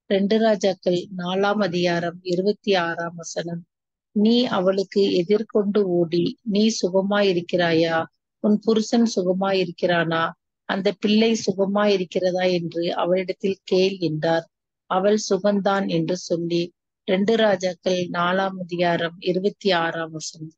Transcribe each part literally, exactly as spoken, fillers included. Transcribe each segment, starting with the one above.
ரெண்டு ராஜாக்கள் நாலாம் அதிகாரம் இருபத்தி ஆறாம் வசனம். நீ அவளுக்கு எதிர்கொண்டு ஓடி, நீ சுகமாயிருக்கிறாயா? உன் புருஷன் சுகமாயிருக்கிறானா? அந்த பிள்ளை சுகமாயிருக்கிறதா என்று அவளிடத்தில் கேள் என்றார். அவள் சுகந்தான் என்று சொல்லி. ரெண்டு ராஜாக்கள் நாலாம் அதிகாரம் இருபத்தி ஆறாம் வசனம்.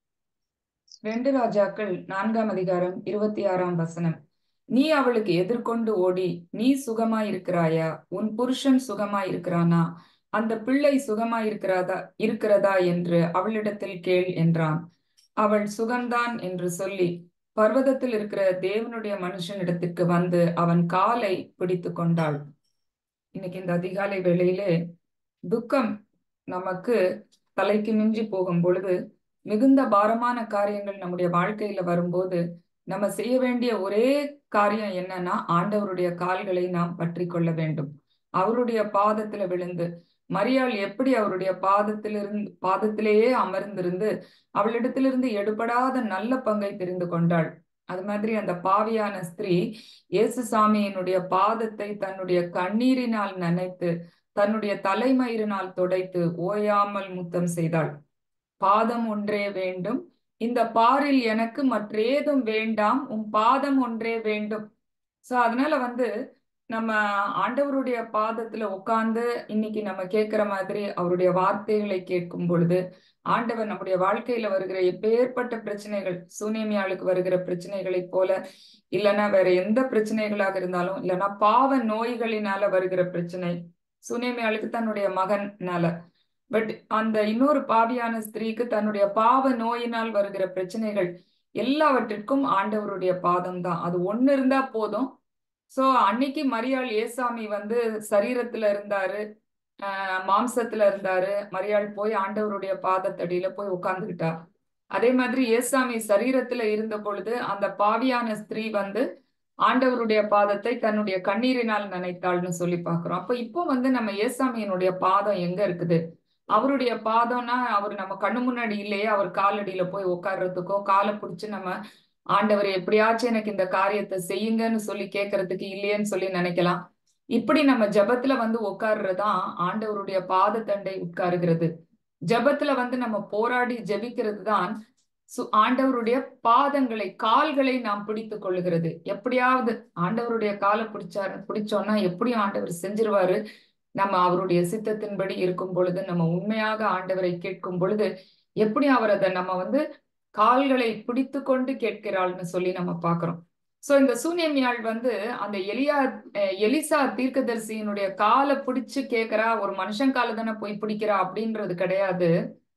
ரெண்டு ராஜாக்கள் நான்காம் அதிகாரம் இருபத்தி ஆறாம் வசனம். நீ அவளுக்கு எதிர்கொண்டு ஓடி, நீ சுகமாயிருக்கிறாயா? உன் புருஷன் சுகமாயிருக்கிறானா? அந்த பிள்ளை சுகமாயிருக்கிறதா இருக்கிறதா என்று அவளிடத்தில் கேள் என்றான். அவள் சுகந்தான் என்று சொல்லி பர்வதத்தில் இருக்கிற தேவனுடைய மனுஷனிடத்திற்கு வந்து அவன் காலை பிடித்து கொண்டாள். இன்னைக்கு இந்த அதிகாலை வேளையிலே துக்கம் நமக்கு தலைக்கு மிஞ்சி போகும் பொழுது, மிகுந்த பாரமான காரியங்கள் நம்முடைய வாழ்க்கையில வரும்போது நம்ம செய்ய வேண்டிய ஒரே காரியம் என்னன்னா, ஆண்டவருடைய கால்களை நாம் பற்றி கொள்ள வேண்டும். அவருடைய பாதத்துல விழுந்து, மரியாள் எப்படி அவருடைய பாதத்திலிருந்து பாதத்திலேயே அமர்ந்திருந்து அவளிடத்திலிருந்து எடுபடாத நல்ல பங்கை தெரிந்து கொண்டாள். அது மாதிரி அந்த பாவியான ஸ்திரீ இயேசு சாமியினுடைய பாதத்தை தன்னுடைய கண்ணீரினால் நனைத்து தன்னுடைய தலைமயிரினால் துடைத்து ஓயாமல் முத்தம் செய்தாள். பாதம் ஒன்றே வேண்டும், இந்த பாரில் எனக்கு மற்றேதும் வேண்டாம், உன் பாதம் ஒன்றே வேண்டும். சோ அதனால வந்து நம்ம ஆண்டவருடைய பாதத்துல உட்கார்ந்து இன்னைக்கு நம்ம கேட்கிற மாதிரி அவருடைய வார்த்தைகளை கேட்கும் பொழுது, ஆண்டவர் நம்முடைய வாழ்க்கையில வருகிற எப்பேற்பட்ட பிரச்சனைகள், சூனேமியாளுக்கு வருகிற பிரச்சனைகளை போல, இல்லைன்னா வேற எந்த பிரச்சனைகளாக இருந்தாலும், இல்லைன்னா பாவ நோய்களினால வருகிற பிரச்சனை, சூனேமியாளுக்கு தன்னுடைய மகன்னால, பட் அந்த இன்னொரு பாவியான ஸ்திரீக்கு தன்னுடைய பாவ நோயினால் வருகிற பிரச்சனைகள் எல்லாவற்றிற்கும் ஆண்டவருடைய பாதம் தான். அது ஒண்ணு இருந்தா போதும். சோ அன்னைக்கு மரியாள் ஏசாமி வந்து சரீரத்துல இருந்தாரு, ஆஹ் மாம்சத்துல இருந்தாரு. மரியாள் போய் ஆண்டவருடைய பாதத்தடியில போய் உட்கார்ந்துகிட்டா. அதே மாதிரி ஏசாமி சரீரத்துல இருந்த பொழுது அந்த பாவியான ஸ்திரீ வந்து ஆண்டவருடைய பாதத்தை தன்னுடைய கண்ணீரினால் நனைத்தாள்னு சொல்லி பாக்குறோம். அப்ப இப்போ வந்து நம்ம ஏசாமியினுடைய பாதம் எங்க இருக்குது? அவருடைய பாதம்னா அவர் நம்ம கண்ணு முன்னாடி இல்லையே, அவர் காலடியில போய் உட்கார்றதுக்கோ காலை பிடிச்சு நம்ம ஆண்டவர் எப்படியாச்சும் எனக்கு இந்த காரியத்தை செய்யுங்கன்னு சொல்லி கேட்கறதுக்கு இல்லையேன்னு சொல்லி நினைக்கலாம். இப்படி நம்ம ஜபத்துல வந்து உட்கார்றதுதான் ஆண்டவருடைய பாதத்தண்டை உட்காருகிறது. ஜபத்துல வந்து நம்ம போராடி ஜபிக்கிறது தான் ஆண்டவருடைய பாதங்களை கால்களை நாம் பிடித்து கொள்ளுகிறது. எப்படியாவது ஆண்டவருடைய காலை பிடிச்சாரு பிடிச்சோம்னா எப்படியும் ஆண்டவர் செஞ்சிருவாரு. நம்ம அவருடைய சித்தத்தின்படி இருக்கும் பொழுது, நம்ம உண்மையாக ஆண்டவரை கேட்கும் பொழுது எப்படி அவர் அதை நம்ம வந்து கால்களை பிடித்து கொண்டு கேட்கிறாள்னு சொல்லி நம்ம பாக்குறோம். சோ இந்த சூனேமியாள் வந்து அந்த எலியா எலிசா தீர்க்கதரிசியினுடைய காலை பிடிச்சு கேட்கிறா, ஒரு மனுஷன் காலை தானே போய் பிடிக்கிறா அப்படின்றது கிடையாது.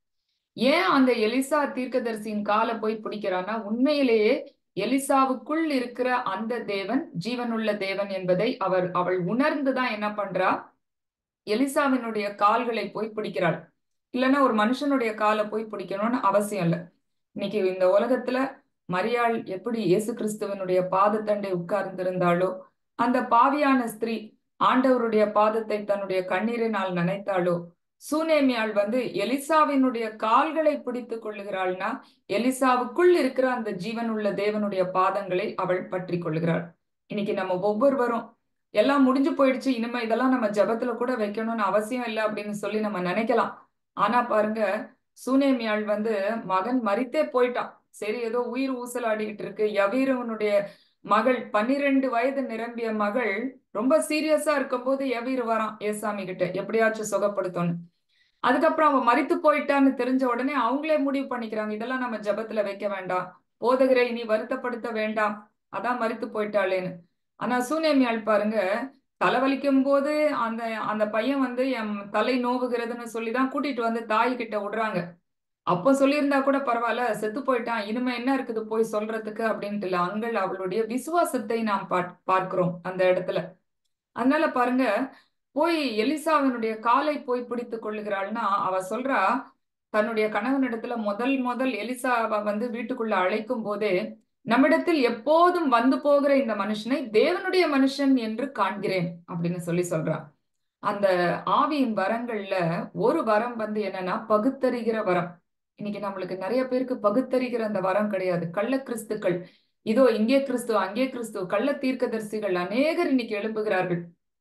ஏன் அந்த எலிசா தீர்க்கதரிசியின் காலை போய் பிடிக்கிறான்னா, உண்மையிலேயே எலிசாவுக்குள் இருக்கிற அந்த தேவன் ஜீவனுள்ள தேவன் என்பதை அவர் அவள் உணர்ந்துதான் என்ன பண்றா, எலிசாவினுடைய கால்களை போய் பிடிக்கிறாள். இல்லைன்னா ஒரு மனுஷனுடைய காலை போய் பிடிக்கணும்னு அவசியம் இல்லை. இன்னைக்கு இந்த உலகத்துல மரியாள் எப்படி இயேசு கிறிஸ்துவனுடைய பாதத்தண்டை உட்கார்ந்திருந்தாளோ, அந்த பாவியான ஸ்திரீ ஆண்டவருடைய பாதத்தை தன்னுடைய கண்ணீரினால் நனைத்தாளோ, சூனேமியாள் வந்து எலிசாவினுடைய கால்களை பிடித்து கொள்ளுகிறாள்னா எலிசாவுக்குள் இருக்கிற அந்த ஜீவனுள்ள தேவனுடைய பாதங்களை அவள் பற்றி கொள்ளுகிறாள். இன்னைக்கு நம்ம ஒவ்வொருவரும் எல்லாம் முடிஞ்சு போயிடுச்சு, இனிமே இதெல்லாம் நம்ம ஜபத்துல கூட வைக்கணும்னு அவசியம் இல்லை அப்படின்னு சொல்லி நம்ம நினைக்கலாம். ஆனா பாருங்க, சூனேமியாள் வந்து மகன் மரித்தே போயிட்டான். சரி, ஏதோ உயிர் ஊசலாடிக்கிட்டு இருக்கு. யவீரவனுடைய மகள், பன்னிரெண்டு வயது நிரம்பிய மகள் ரொம்ப சீரியஸா இருக்கும் போது யவீர் வரான் ஏசாமி கிட்ட, எப்படியாச்சும் சுகப்படுத்தணும். அதுக்கப்புறம் அவன் மரித்து போயிட்டான்னு தெரிஞ்ச உடனே அவங்களே முடிவு பண்ணிக்கிறாங்க, இதெல்லாம் நம்ம ஜபத்துல வைக்க வேண்டாம், போதகரை இனி வருத்தப்படுத்த வேண்டாம், அதான் மரித்து போயிட்டாளேன்னு. ஆனா சூனேமியாள் பாருங்க, தலைவலிக்கும் போது அந்த அந்த பையன் வந்து என் தலை நோவுகிறதுன்னு சொல்லிதான் கூட்டிட்டு வந்து தாய் கிட்ட விடுறாங்க. அப்போ சொல்லியிருந்தா கூட பரவாயில்ல, செத்து போயிட்டான், இனிமே என்ன இருக்குது போய் சொல்றதுக்கு அப்படின்ட்டு இல்ல. அங்கள் அவளுடைய விசுவாசத்தை நாம் பார்க்கிறோம் அந்த இடத்துல. அதனால பாருங்க, போய் எலிசாவினுடைய காலை போய் பிடித்து கொள்ளுகிறாள்னா அவ சொல்றா, தன்னுடைய கணவனிடத்துல முதல் முதல் எலிசாவை வந்து வீட்டுக்குள்ள அழைக்கும் போதே, நம்மிடத்தில் எப்போதும் வந்து போகிற இந்த மனுஷனை தேவனுடைய மனுஷன் என்று காண்கிறேன் அப்படின்னு சொல்லி சொல்றான். அந்த ஆவியின் வரங்கள்ல ஒரு வரம் வந்து என்னன்னா பகுத்தறிகிற வரம். இன்னைக்கு நம்மளுக்கு நிறைய பேருக்கு பகுத்தறிகிற அந்த வரம் கிடையாது. கள்ள கிறிஸ்துக்கள், இதோ இங்கே கிறிஸ்து அங்கே கிறிஸ்து, கள்ள தீர்க்கதரிசிகள் அநேகர் இன்னைக்கு எழுப்புகிறார்கள்.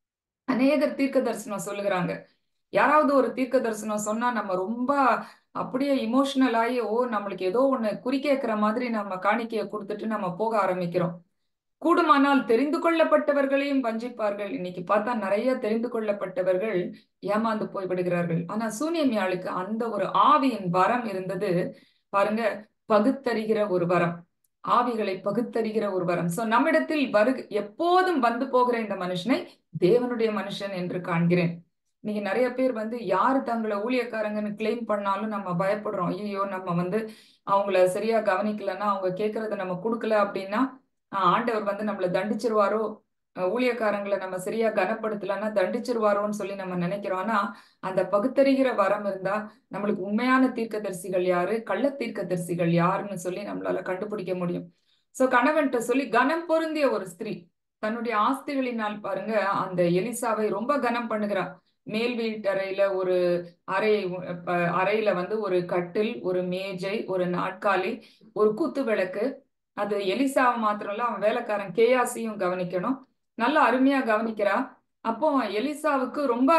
அநேகர் தீர்க்க தரிசனம் சொல்லுகிறாங்க. யாராவது ஒரு தீர்க்க தரிசனம் சொன்னா நம்ம ரொம்ப அப்படியே இமோஷனல் ஆகி, ஓ நம்மளுக்கு ஏதோ ஒண்ணு குறி கேட்கிற மாதிரி நம்ம காணிக்கையை கொடுத்துட்டு நம்ம போக ஆரம்பிக்கிறோம். கூடுமானால் தெரிந்து கொள்ளப்பட்டவர்களையும் வஞ்சிப்பார்கள். இன்னைக்கு பார்த்தா நிறைய தெரிந்து கொள்ளப்பட்டவர்கள் ஏமாந்து போய் விடுகிறார்கள். ஆனா சூனியமியாளுக்கு அந்த ஒரு ஆவியின் வரம் இருந்தது பாருங்க, பகுத்தறிகிற ஒரு வரம், ஆவிகளை பகுத்தறிகிற ஒரு வரம். சோ நம்மிடத்தில் வரு எப்போதும் வந்து போகிற இந்த மனுஷனை தேவனுடைய மனுஷன் என்று காண்கிறேன். இன்னைக்கு நிறைய பேர் வந்து யாரு தங்களை ஊழியக்காரங்கன்னு கிளைம் பண்ணாலும் நம்ம பயப்படுறோம். ஐயோ நம்ம வந்து அவங்கள சரியா கவனிக்கலன்னா, அவங்க கேட்கறத நம்ம கொடுக்கல அப்படின்னா ஆண்டவர் வந்து நம்மளை தண்டிச்சிருவாரோ, ஊழியக்காரங்களை நம்ம சரியா கனப்படுத்தலன்னா தண்டிச்சிருவாரோன்னு சொல்லி நம்ம நினைக்கிறோம். ஆனா அந்த பகுத்தறிகிற வரம் இருந்தா நம்மளுக்கு உண்மையான தீர்க்கதரிசிகள் யாரு, கள்ள தீர்க்கதரிசிகள் யாருன்னு சொல்லி நம்மளால கண்டுபிடிக்க முடியும். சோ கணவன்கிட்ட சொல்லி கனம் பொருந்திய ஒரு ஸ்திரீ தன்னுடைய ஆஸ்திகளினால் பாருங்க அந்த எலிசாவை ரொம்ப கனம் பண்ணுகிறா. மேல் வீட்டறையில ஒரு அறை, அறையில வந்து ஒரு கட்டில், ஒரு மேஜை, ஒரு நாற்காலி, ஒரு குத்து விளக்கு. அது எலிசாவை மாத்திரம் இல்ல, அவன் வேலைக்காரன் கேயாசியும் கவனிக்கணும். நல்லா அருமையா கவனிக்கிறா. அப்போ எலிசாவுக்கு ரொம்ப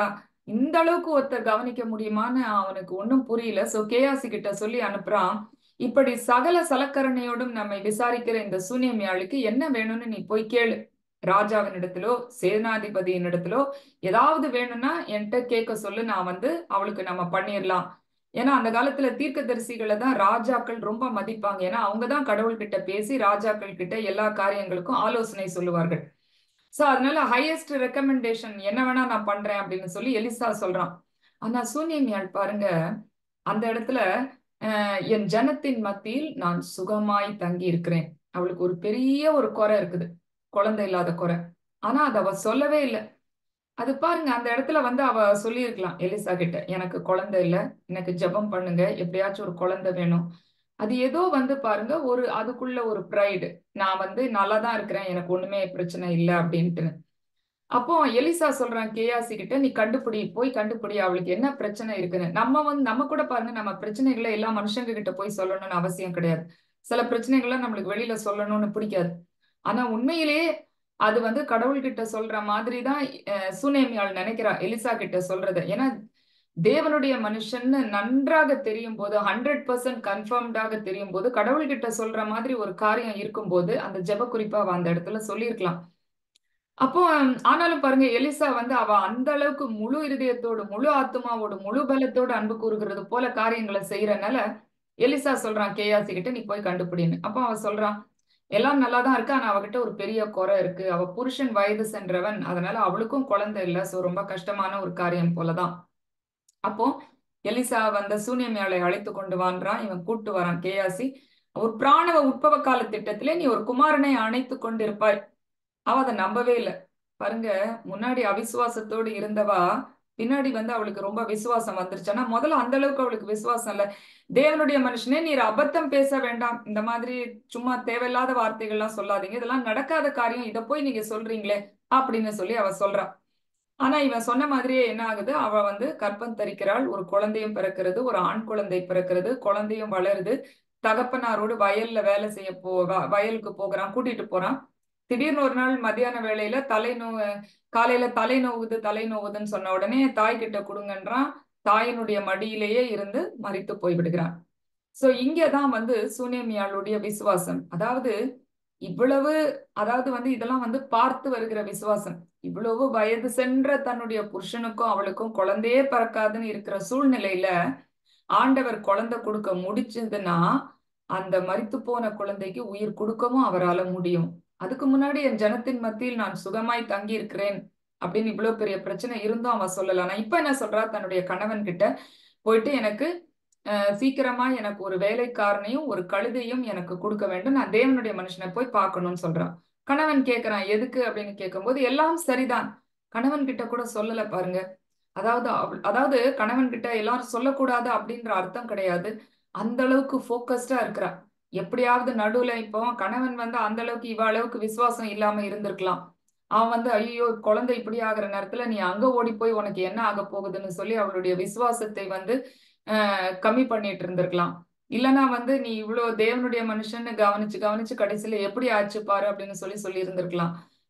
இந்த அளவுக்கு ஒருத்தர் கவனிக்க முடியுமான்னு அவனுக்கு ஒன்னும் புரியல. சோ கேயாசி கிட்ட சொல்லி அனுப்புறான், இப்படி சகல சலக்கரணையோடும் நம்மை விசாரிக்கிற இந்த சூனியமியாளுக்கு என்ன வேணும்னு நீ போய் கேளு. ராஜாவின் இடத்திலோ சேனாதிபதியின் இடத்திலோ ஏதாவது வேணும்னா என்கிட்ட கேட்க சொல்லு, நான் வந்து அவளுக்கு நம்ம பண்ணிடலாம். ஏன்னா அந்த காலத்துல தீர்க்கதரிசிகளை தான் ராஜாக்கள் ரொம்ப மதிப்பாங்க. ஏன்னா அவங்கதான் கடவுள் கிட்ட பேசி ராஜாக்கள் கிட்ட எல்லா காரியங்களுக்கும் ஆலோசனை சொல்லுவார்கள். சோ அதனால ஹையஸ்ட் ரெக்கமெண்டேஷன் என்ன வேணா நான் பண்றேன் அப்படின்னு சொல்லி எலிசா சொல்றான். ஆனா சூனியமியாள் பாருங்க அந்த இடத்துல, அஹ் என் ஜனத்தின் மத்தியில் நான் சுகமாய் தங்கி இருக்கிறேன். அவளுக்கு ஒரு பெரிய ஒரு குறை இருக்குது, குழந்தை இல்லாத குறை. ஆனா அதை அவ சொல்லவே இல்லை. அது பாருங்க அந்த இடத்துல வந்து அவ சொல்லியிருக்கலாம் எலிசா கிட்ட, எனக்கு குழந்தை இல்ல, எனக்கு ஜெபம் பண்ணுங்க, எப்படியாச்சும் ஒரு குழந்தை வேணும். அது ஏதோ வந்து பாருங்க ஒரு அதுக்குள்ள ஒரு ப்ரைடு, நான் வந்து நல்லா தான் இருக்கிறேன், எனக்கு ஒண்ணுமே பிரச்சனை இல்லை அப்படின்ட்டு. அப்போ எலிசா சொல்றான் கேயாசி கிட்ட, நீ கண்டுபிடி, போய் கண்டுபிடி அவளுக்கு என்ன பிரச்சனை இருக்குன்னு. நம்ம வந்து நம்ம கூட பாருங்க நம்ம பிரச்சனைகளை எல்லா மனுஷங்க கிட்ட போய் சொல்லணும்னு அவசியம் கிடையாது. சில பிரச்சனைகளை நம்மளுக்கு வெளியில சொல்லணும்னு பிடிக்காது. ஆனா உண்மையிலேயே அது வந்து கடவுள்கிட்ட சொல்ற மாதிரிதான் சூனேமியாள் நினைக்கிறா எலிசா கிட்ட சொல்றது. ஏன்னா தேவனுடைய மனுஷன்னு நன்றாக தெரியும் போது, ஹண்ட்ரட் பர்சன்ட் கன்ஃபார்ம்டாக தெரியும் போது, கடவுள்கிட்ட சொல்ற மாதிரி ஒரு காரியம் இருக்கும்போது அந்த ஜெப குறிப்பா அவ அந்த இடத்துல சொல்லியிருக்கலாம். அப்போ ஆனாலும் பாருங்க எலிசா வந்து அவ அந்த அளவுக்கு முழு இருதயத்தோடு, முழு ஆத்மாவோடு, முழு பலத்தோடு அன்பு கூறுகிறது போல காரியங்களை செய்யறனால எலிசா சொல்றான் கேயாசி கிட்ட, நீ போய் கண்டுபிடின்னு. அப்போ அவ சொல்றான், எல்லாம் நல்லாதான் இருக்கு, ஆனா அவகிட்ட ஒரு பெரிய குறை இருக்கு. அவ புருஷன் வயது சென்றவன், அதனால அவளுக்கும் குழந்தை இல்ல. சோ ரொம்ப கஷ்டமான ஒரு காரியம் போலதான். அப்போ எலிசா வந்த சூனியமியாளை அழைத்து கொண்டு வான்றான். இவன் கூட்டு வரான் கேயாசி. ஒரு பிராணவ உட்பவ கால திட்டத்திலே நீ ஒரு குமாரனை அணைத்து கொண்டிருப்பாய். அவ அதை நம்பவே இல்லை. பாருங்க, முன்னாடி அவிசுவாசத்தோடு இருந்தவா பின்னாடி வந்து அவளுக்கு ரொம்ப விசுவாசம் வந்துருச்சு. ஆனா முதல்ல அந்த அளவுக்கு அவளுக்கு விசுவாசம் இல்ல. தேவனுடைய மனுஷனே, நீர் அபத்தம் பேச வேண்டாம், இந்த மாதிரி சும்மா தேவையில்லாத வார்த்தைகள்லாம் சொல்லாதீங்க, இதெல்லாம் நடக்காத காரியம், இதை போய் நீங்க சொல்றீங்களே அப்படின்னு சொல்லி அவ சொல்றா. ஆனா இவன் சொன்ன மாதிரியே என்ன ஆகுது, அவ வந்து கற்பம் தரிக்கிறாள், ஒரு குழந்தையும் பிறக்கிறது, ஒரு ஆண் குழந்தை பிறக்கிறது, குழந்தையும் வளருது. தகப்பனாரோடு வயல்ல வேலை செய்ய போ வயலுக்கு போகிறான், கூட்டிட்டு போறான். திடீர்னு ஒரு நாள் மத்தியான வேளையில தலை நோ காலையில தலை நோவுது தலை நோவுதுன்னு சொன்ன உடனே தாய் கிட்ட கொடுங்கன்றான். தாயினுடைய மடியிலேயே இருந்து மரித்து போய்விடுகிறான். சோ இங்கதான் வந்து சூனேமியாளுடைய விசுவாசம். அதாவது இவ்வளவு அதாவது வந்து இதெல்லாம் வந்து பார்த்து வருகிற விசுவாசம். இவ்வளவு வயது சென்ற தன்னுடைய புருஷனுக்கும் அவளுக்கும் குழந்தையே பிறக்காதுன்னு இருக்கிற சூழ்நிலையில ஆண்டவர் குழந்தை கொடுக்க முடிச்சதுன்னா அந்த மரித்து போன குழந்தைக்கு உயிர் கொடுக்கவும் அவரால முடியும். அதுக்கு முன்னாடி என் ஜனத்தின் மத்தியில் நான் சுகமாய் தங்கி இருக்கிறேன் அப்படின்னு இவ்வளவு பெரிய பிரச்சனை இருந்தும் அவன் சொல்லல. ஆனா இப்ப என்ன சொல்றா, தன்னுடைய கணவன் கிட்ட போயிட்டு எனக்கு அஹ் சீக்கிரமா எனக்கு ஒரு வேலைக்காரனையும் ஒரு கழுதையும் எனக்கு கொடுக்க வேண்டும், நான் தேவனுடைய மனுஷனை போய் பார்க்கணும்னு சொல்றான். கணவன் கேட்கிறான் எதுக்கு அப்படின்னு கேட்கும்போது எல்லாம் சரிதான். கணவன் கிட்ட கூட சொல்லல பாருங்க. அதாவது அதாவது கணவன் கிட்ட எல்லாரும் சொல்லக்கூடாது அப்படின்ற அர்த்தம் கிடையாது. அந்த அளவுக்கு போக்கஸ்டா இருக்கிறா. எப்படியாவது நடுவுல இப்போ கணவன் வந்து அந்த அளவுக்கு இவ அளவுக்கு விசுவாசம் இல்லாம இருந்திருக்கலாம். அவன் வந்து ஐயோ குழந்தை இப்படி ஆகுற நேரத்துல நீ அங்க ஓடி போய் உனக்கு என்ன ஆக போகுதுன்னு சொல்லி அவளுடைய விசுவாசத்தை வந்து ஆஹ் கம்மி பண்ணிட்டு இருந்திருக்கலாம். இல்லைன்னா வந்து நீ இவ்வளவு தேவனுடைய மனுஷன்னு கவனிச்சு கவனிச்சு கடைசியில எப்படி ஆச்சு பாரு அப்படின்னு சொல்லி சொல்லி இருந்திருக்கலாம்.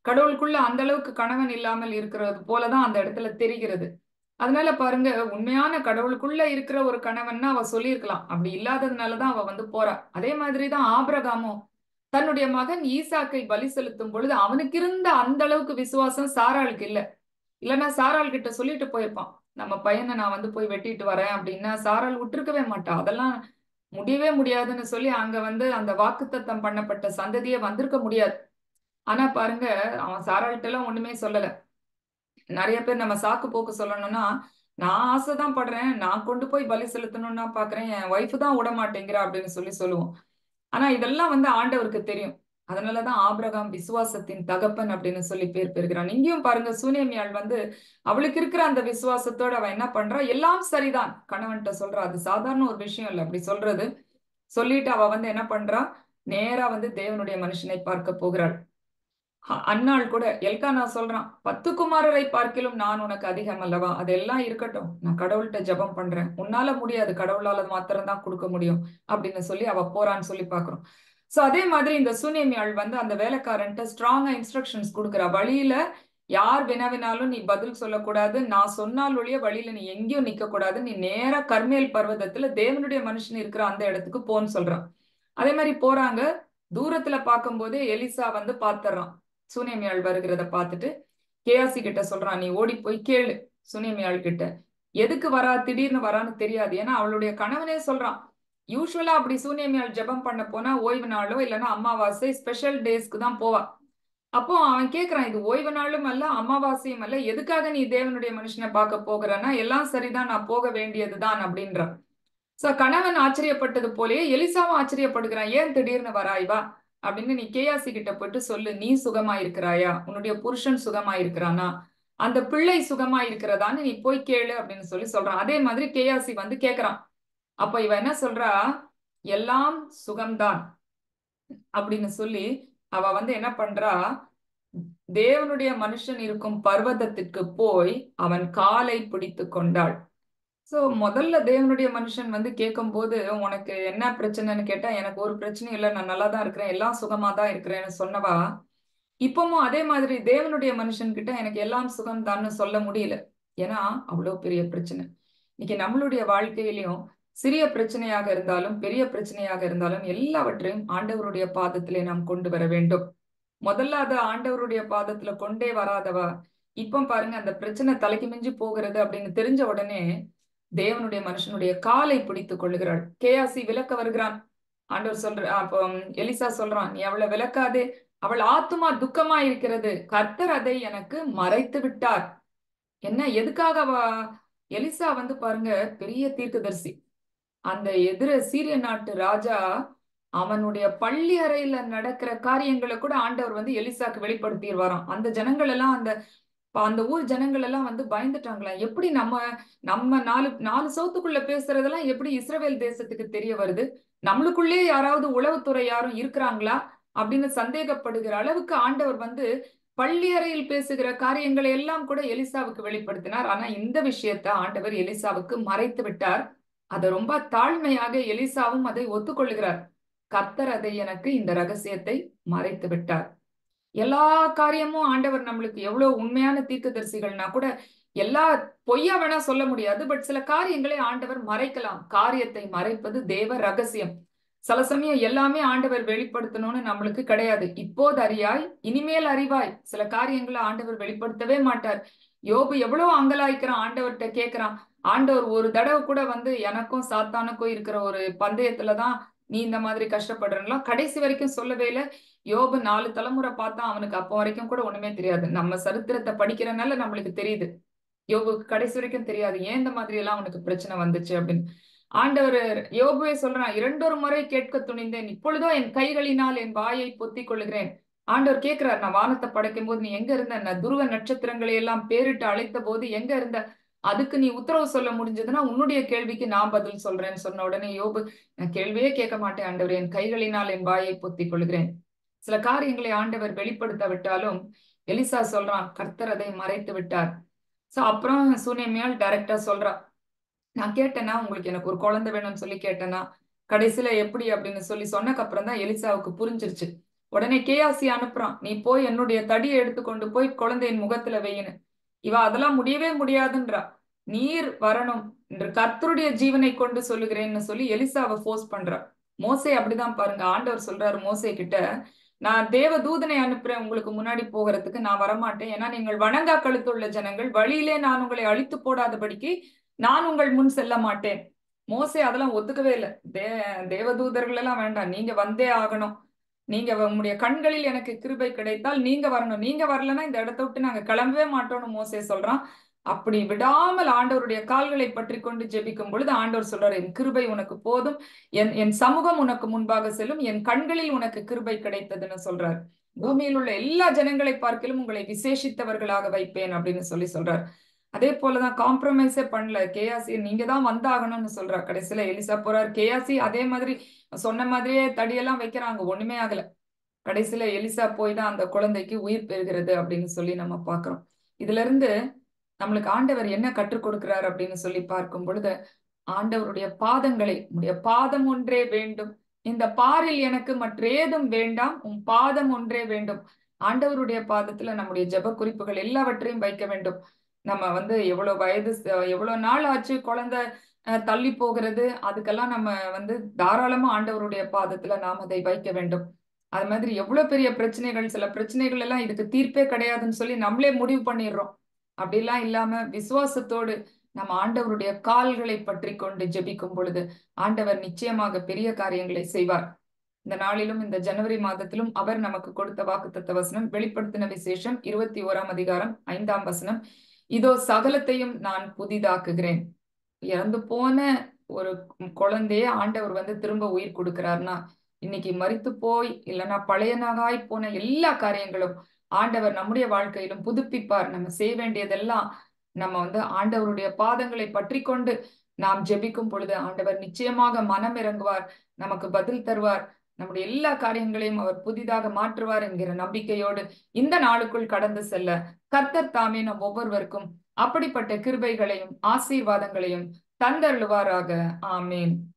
கடவுளுக்குள்ள அந்த அளவுக்கு கணவன் இல்லாமல் இருக்கிறது போலதான் அந்த இடத்துல தெரிகிறது. அதனால பாருங்க, உண்மையான கடவுளுக்குள்ள இருக்கிற ஒரு கணவன்னா அவ சொல்லியிருக்கலாம். அப்படி இல்லாததுனாலதான் அவ வந்து போறா. அதே மாதிரிதான் ஆபிரகாமும் தன்னுடைய மகன் ஈசாக்கை பலி செலுத்தும் பொழுது அவனுக்கு இருந்த அந்த அளவுக்கு விசுவாசம் சாராளுக்கு இல்ல. இல்லைன்னா சாராள் கிட்ட சொல்லிட்டு போயிருப்பான், நம்ம பையனை நான் வந்து போய் வெட்டிட்டு வரேன் அப்படின்னா சாராள் விட்டுருக்கவே மாட்டா. அதெல்லாம் முடியவே முடியாதுன்னு சொல்லி அங்க வந்து அந்த வாக்குத்தத்தம் பண்ணப்பட்ட சந்ததியே வந்திருக்க முடியாது. ஆனா பாருங்க, அவன் சாராள்கிட்ட எல்லாம் ஒண்ணுமே சொல்லல. நிறைய பேர் நம்ம சாக்கு போக்கு சொல்லணும்னா, நான் ஆசைதான் படுறேன், நான் கொண்டு போய் பலி செலுத்தணும்னா பாக்குறேன், என் ஒய்ஃப் தான் விட மாட்டேங்கிறா அப்படின்னு சொல்லி சொல்லுவோம். ஆனா இதெல்லாம் வந்து ஆண்டவருக்கு தெரியும். அதனாலதான் ஆபிரகாம் விசுவாசத்தின் தகப்பன் அப்படின்னு சொல்லி பேர் பெறுகிறான். இங்கேயும் பாருங்க, சூனேமியாள் வந்து அவளுக்கு இருக்கிற அந்த விசுவாசத்தோட அவ என்ன பண்றா, எல்லாம் சரிதான் கணவன்கிட்ட சொல்றா. அது சாதாரண ஒரு விஷயம் இல்லை அப்படி சொல்றது. சொல்லிட்டு அவ வந்து என்ன பண்றா, நேரா வந்து தேவனுடைய மனுஷனை பார்க்க போகிறாள். அ- அன்னாள் கூட எல்கானா சொல்றான், பத்து குமாரரை பார்க்கிலும் நான் உனக்கு அதிகம் அல்லவா, அதெல்லாம் இருக்கட்டும், நான் கடவுள்கிட்ட ஜெபம் பண்றேன், உன்னால முடியாது, கடவுளால மாத்திரம் தான் கொடுக்க முடியும் அப்படின்னு சொல்லி அவ போறான்னு சொல்லி பாக்குறோம். சோ அதே மாதிரி இந்த சூனேமியாள் வந்து அந்த வேலைக்காரன்ட்ட ஸ்ட்ராங்கா இன்ஸ்ட்ரக்ஷன்ஸ் கொடுக்குறா. வழியில யார் வினாவினாலும் நீ பதில் சொல்லக்கூடாது, நான் சொன்னால் ஒழிய வழியில நீ எங்கேயும் நிக்க கூடாது, நீ நேரா கர்மேல் பர்வதத்துல தேவனுடைய மனுஷன் இருக்கிற அந்த இடத்துக்கு போன்னு சொல்றான். அதே மாதிரி போறாங்க. தூரத்துல பார்க்கும் போதே எலிசா வந்து பாத்துறான் சூனேமியாள் வருகிறத பார்த்துட்டு. கேயாசி கிட்ட சொல்றான், நீ ஓடி போய் கேளு சூனேமியாள் கிட்ட, எதுக்கு வரா, திடீர்னு வரான்னு தெரியாது. ஏன்னா அவளுடைய கணவனே சொல்றான், யூஸ்வலா அப்படி சூனேமியாள் ஜெபம் பண்ண போனா ஓய்வு நாளோ இல்லைன்னா அமாவாசை ஸ்பெஷல் டேஸ்க்கு தான் போவா. அப்போ அவன் கேக்குறான், இது ஓய்வு நாளும் அல்ல அமாவாசையும் அல்ல, எதுக்காக நீ தேவனுடைய மனுஷனை பார்க்க போகிறன்னா, எல்லாம் சரிதான், நான் போக வேண்டியதுதான் அப்படின்றான். சோ கணவன் ஆச்சரியப்பட்டது போலயே எலிசாவும் ஆச்சரியப்படுகிறான், ஏன் திடீர்னு வராய் வா அப்படின்னு, நீ கேயாசி கிட்ட போயிட்டு சொல்லு, நீ சுகமா இருக்கிறாயா, உன்னுடைய புருஷன் சுகமா இருக்கிறானா, அந்த பிள்ளை சுகமா இருக்கிறதான்னு நீ போய் கேளு அப்படின்னு சொல்லி சொல்றான். அதே மாதிரி கேயாசி வந்து கேக்குறான். அப்ப இவ என்ன சொல்றா, எல்லாம் சுகம்தான் அப்படின்னு சொல்லி அவ வந்து என்ன பண்றா, தேவனுடைய மனுஷன் இருக்கும் பர்வதத்திற்கு போய் அவன் காலை பிடித்து கொண்டாள். சோ முதல்ல தேவனுடைய மனுஷன் வந்து கேட்கும் போது, உனக்கு என்ன பிரச்சனைன்னு கேட்டா, எனக்கு ஒரு பிரச்சனையும் இல்லை, நான் நல்லா தான் இருக்கிறேன், எல்லாம் சுகமா தான் இருக்கிறேன்னு சொன்னவா, இப்பவும் அதே மாதிரி தேவனுடைய மனுஷன் கிட்ட எனக்கு எல்லாம் சுகம் தான்னு சொல்ல முடியல. ஏன்னா அவ்வளவு பெரிய பிரச்சனை. இன்னைக்கு நம்மளுடைய வாழ்க்கையிலையும் சிறிய பிரச்சனையாக இருந்தாலும் பெரிய பிரச்சனையாக இருந்தாலும் எல்லாவற்றையும் ஆண்டவருடைய பாதத்திலே நாம் கொண்டு வர வேண்டும். முதல்ல அது ஆண்டவருடைய பாதத்துல கொண்டே வராதவா, இப்ப பாருங்க அந்த பிரச்சனை தலைக்கு மிஞ்சி போகிறது அப்படின்னு தெரிஞ்ச உடனே தேவனுடைய மனுஷனுடைய காலை பிடித்துக் கொள்ளுகிறாள். கேயாசி விலக்க வருகிறான். ஆண்டவர் சொல்ற, அப்போ எலிசா சொல்றான், நீ அவளை விலக்காதே, அவள் ஆத்துமா துக்கமா இருக்கிறது, கர்த்தர் அதை எனக்கு மறைத்து விட்டார். என்ன எதுக்காக அவ, எலிசா வந்து பாருங்க பெரிய தீர்க்கதரிசி. அந்த எதிர சீரிய நாட்டு ராஜா அவனுடைய பள்ளி அறையில நடக்கிற காரியங்களை கூட ஆண்டவர் வந்து எலிசாக்கு வெளிப்படுத்திடுவாராம். அந்த ஜனங்கள் எல்லாம், அந்த அந்த ஊர் ஜனங்கள் எல்லாம் வந்து பயந்துட்டாங்களாம். எப்படி நம்ம நம்ம நாலு நாலு சவுத்துக்குள்ள பேசுறதெல்லாம் எப்படி இஸ்ரவேல் தேசத்துக்கு தெரிய வருது, நம்மளுக்குள்ளே யாராவது உளவுத்துறை யாரும் இருக்கிறாங்களா அப்படின்னு சந்தேகப்படுகிற அளவுக்கு ஆண்டவர் வந்து பள்ளி அறையில் பேசுகிற காரியங்களை எல்லாம் கூட எலிசாவுக்கு வெளிப்படுத்தினார். ஆனா இந்த விஷயத்த ஆண்டவர் எலிசாவுக்கு மறைத்து விட்டார். அதை ரொம்ப தாழ்மையாக எலிசாவும் அதை ஒத்துக்கொள்கிறார். கர்த்தர் அதை எனக்கு இந்த ரகசியத்தை மறைத்து விட்டார். எல்லா காரியமும் ஆண்டவர் நம்மளுக்கு எவ்வளவு உண்மையான தீர்க்கதரிசிகள்னா கூட எல்லா பொய்யா வேணா சொல்ல முடியாது, பட் சில காரியங்களை ஆண்டவர் மறைக்கலாம். காரியத்தை மறைப்பது தேவ ரகசியம். சில சமயம் எல்லாமே ஆண்டவர் வெளிப்படுத்தணும்னு நம்மளுக்கு கிடையாது. இப்போது அறியாய் இனிமேல் அறிவாய், சில காரியங்களை ஆண்டவர் வெளிப்படுத்தவே மாட்டார். யோபு எவ்வளவு அங்கலாய்க்கிறான், ஆண்டவர்கிட்ட கேட்கிறான். ஆண்டவர் ஒரு தடவை கூட வந்து எனக்கும் சாத்தானுக்கும் இருக்கிற ஒரு பந்தயத்துலதான் நீ இந்த மாதிரி கஷ்டப்படுறா கடைசி வரைக்கும் சொல்லவே இல்லை. யோபு நாலு தலைமுறை பார்த்தா அவனுக்கு அப்போ வரைக்கும் கூட ஒண்ணுமே தெரியாது. நம்ம சரித்திரத்தை படிக்கிறனால நம்மளுக்கு தெரியுது, யோபுக்கு கடைசி வரைக்கும் தெரியாது ஏன் இந்த மாதிரி எல்லாம் அவனுக்கு பிரச்சனை வந்துச்சு அப்படின்னு. ஆண்டவர் யோபுவே சொல்றான், இரண்டொரு முறை கேட்க துணிந்தேன், இப்பொழுதோ என் கைகளினால் என் வாயை பொத்திக் கொள்ளுகிறேன். ஆண்டவர் கேட்கிறார், நான் வானத்தை படைக்கும் போது நீ எங்க இருந்த, நான் துருவ நட்சத்திரங்களை எல்லாம் பேரிட்டு அழைத்த போது எங்க இருந்த, அதுக்கு நீ உத்தரவு சொல்ல முடிஞ்சதுன்னா உன்னுடைய கேள்விக்கு நான் பதில் சொல்றேன்னு சொன்ன உடனே யோபு, நான் கேள்வியே கேட்க மாட்டேன் ஆண்டவர், என் கைகளினால் என் வாயை பொத்திக் கொள்கிறேன். சில காரியங்களை ஆண்டவர் வெளிப்படுத்த விட்டாலும் எலிசா சொல்றான், கர்த்தர் அதை மறைத்து விட்டார். சோ அப்புறம் சூனேமியால் டைரக்டா சொல்றா, நான் கேட்டேன்னா உங்களுக்கு எனக்கு ஒரு குழந்தை வேணும்னு சொல்லி கேட்டேன்னா, கடைசியில எப்படி அப்படின்னு சொல்லி சொன்னக்கு அப்புறம் தான் எலிசாவுக்கு புரிஞ்சிருச்சு, உடனே கேயாசி அனுப்புறான், நீ போய் என்னுடைய தடியை எடுத்துக்கொண்டு போய் குழந்தையின் முகத்துல வையின்னு. இவ அதெல்லாம் முடியவே முடியாதுன்றா. நீர் வரணும் என்று கர்த்தருடைய ஜீவனை கொண்டு சொல்லுகிறேன்னு சொல்லி எலிசாவை ஃபோர்ஸ் பண்றா. மோசே அப்படிதான் பாருங்க. ஆண்டவர் சொல்றாரு மோசே கிட்ட, நான் தேவ தூதனை அனுப்புறேன் உங்களுக்கு முன்னாடி போகிறதுக்கு, நான் வரமாட்டேன். ஏன்னா நீங்கள் வணங்கா கழுத்துள்ள ஜனங்கள், வழியிலே நான் உங்களை அழித்து போடாதபடிக்கு நான் உங்கள் முன் செல்ல மாட்டேன். மோசே அதெல்லாம் ஒத்துக்கவே இல்லை. தே தேவதூதர்கள் எல்லாம் வேண்டாம், நீங்க வந்தே ஆகணும். நீங்க உங்களுடைய கண்களில் எனக்கு கிருபை கிடைத்தால் நீங்க வரணும், நீங்க வரலன்னா இந்த இடத்த விட்டு நாங்க கிளம்பவே மாட்டோம்னு மோசே சொல்றான். அப்படி விடாமல் ஆண்டவருடைய கால்களை பற்றி கொண்டு ஜெபிக்கும் பொழுது ஆண்டவர் சொல்றாரு, என் கிருபை உனக்கு போதும், என் என் சமூகம் உனக்கு முன்பாக செல்லும், என் கண்களில் உனக்கு கிருபை கிடைத்ததுன்னு சொல்றாரு. பூமியில் உள்ள எல்லா ஜனங்களை பார்க்கிலும் உங்களை விசேஷித்தவர்களாக வைப்பேன் அப்படின்னு சொல்லி சொல்றாரு. அதே போலதான் காம்ப்ரமைஸே பண்ணல. கேயாசி நீங்க தான் வந்தாகணும்னு சொல்றா. கடைசியில எலிசா போறார், கேயாசி அதே மாதிரி சொன்ன மாதிரியே தடியெல்லாம் வைக்கிறாங்க, ஒண்ணுமே ஆகல. கடைசியில எலிசா போய் தான் அந்த குழந்தைக்கு உயிர் பெறுகிறது அப்படின்னு சொல்லி நம்ம பார்க்கிறோம். இதுல இருந்து நம்மளுக்கு ஆண்டவர் என்ன கற்றுக் கொடுக்கிறார் அப்படின்னு சொல்லி பார்க்கும் பொழுது, ஆண்டவருடைய பாதங்களை, உடைய பாதம் ஒன்றே வேண்டும், இந்த பாரில் எனக்கு மற்றேதும் வேண்டாம், உன் பாதம் ஒன்றே வேண்டும். ஆண்டவருடைய பாதத்துல நம்முடைய ஜெப குறிப்புகள் எல்லாவற்றையும் வைக்க வேண்டும். நம்ம வந்து எவ்வளவு வயது, எவ்வளவு நாள் ஆச்சு குழந்தை தள்ளி போகிறது, அதுக்கெல்லாம் நம்ம வந்து தாராளமா ஆண்டவருடைய பாதத்துல நாம் அதை வைக்க வேண்டும். அது மாதிரி எவ்வளவு பெரிய பிரச்சனைகள், சில பிரச்சனைகள் எல்லாம் இதுக்கு தீர்ப்பே கிடையாதுன்னு சொல்லி நம்மளே முடிவு பண்ணிடுறோம். அப்படிலாம் இல்லாம விசுவாசத்தோடு நம்ம ஆண்டவருடைய கால்களை பற்றி கொண்டு ஜெபிக்கும் பொழுது ஆண்டவர் நிச்சயமாக பெரிய காரியங்களை செய்வார். இந்த நாளிலும் இந்த ஜனவரி மாதத்திலும் அவர் நமக்கு கொடுத்த வாக்குத்தத்த வசனம் வெளிப்படுத்தின விசேஷம் இருபத்தி ஓராம் அதிகாரம் ஐந்தாம் வசனம், இதோ சகலத்தையும் நான் புதிதாக்குகிறேன். இறந்து போன ஒரு குழந்தைய ஆண்டவர் வந்து திரும்ப உயிர் கொடுக்கிறார்னா, இன்னைக்கு மரித்து போய் இல்லைன்னா பழையனாகாய் போன எல்லா காரியங்களும் ஆண்டவர் நம்முடைய வாழ்க்கையிலும் புதுப்பிப்பார். நம்ம செய்ய வேண்டியதெல்லாம் நம்ம வந்து ஆண்டவருடைய பாதங்களை பற்றி கொண்டு நாம் ஜெபிக்கும் பொழுது ஆண்டவர் நிச்சயமாக மனம் இறங்குவார், நமக்கு பதில் தருவார், நம்முடைய எல்லா காரியங்களையும் அவர் புதிதாக மாற்றுவார் என்கிற நம்பிக்கையோடு இந்த நாளுக்குள் கடந்து செல்ல கர்த்தர் தாமே நம் ஒவ்வொருவருக்கும் அப்படிப்பட்ட கிருபைகளையும் ஆசீர்வாதங்களையும் தந்தருளுவாராக. ஆமேன்.